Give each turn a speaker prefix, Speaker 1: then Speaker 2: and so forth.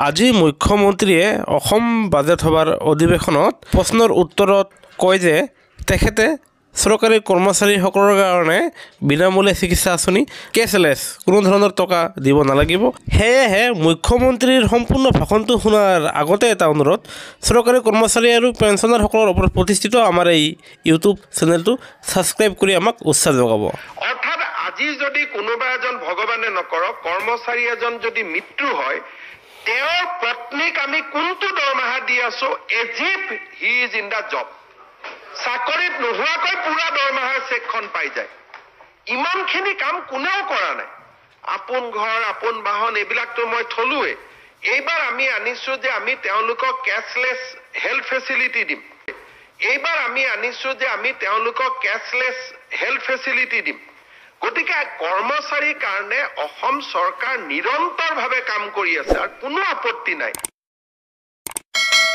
Speaker 1: আজি মুখ্যমন্ত্ৰীয়ে অসম বাজেট সভাৰ অধিৱেশনত প্ৰশ্নৰ উত্তৰত কয় যে তেখেতে চৰকাৰী কৰ্মচাৰীসকলৰ কাৰণে বিনামূলীয়া চিকিৎসা আঁচনি কেছলেছ কোনো ধৰণৰ টকা দিব নালাগিব। সেয়েহে মুখ্যমন্ত্ৰীৰ সম্পূৰ্ণ ভাষণটো শুনাৰ আগতে এটা অনুৰোধ, চৰকাৰী কৰ্মচাৰী আৰু পেঞ্চনাৰসকলৰ ওপৰত প্ৰতিষ্ঠিত আমাৰ এই ইউটিউব চেনেলটো ছাবস্ক্ৰাইব কৰি আমাক উৎসাহ যোগাব।
Speaker 2: অৰ্থাৎ আজি যদি কোনোবা এজন ভগৱানে নকৰক কৰ্মচাৰী এজন যদি মৃত্যু হয়, তেওঁৰ পত্নীক আমি কোনটো দৰমহা দি আছো as if he is in the job. চাকৰিত নোহোৱাকৈ পুৰা দৰমহাৰ চেকখন পাই যায়। ইমানখিনি কাম কোনেও কৰা নাই। আপোন ঘৰ আপোন বাহন এইবিলাকতো মই থলোৱে। এইবাৰ আমি আনিছো যে আমি তেওঁলোকক কেছলেছ হেল্থ ফেচিলিটি দিম। গতিকে কৰ্মচাৰীৰ কাৰণে অসম চৰকাৰ নিৰন্তৰভাৱে কাম কৰি আছে আৰু কোনো আপত্তি নাই।